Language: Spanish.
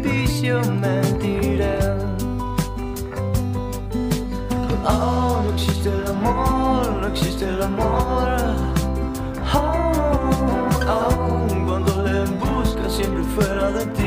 precipicio mentiré. Oh, no existe el amor, no existe el amor. Oh, oh, cuando le buscas siempre fuera de ti.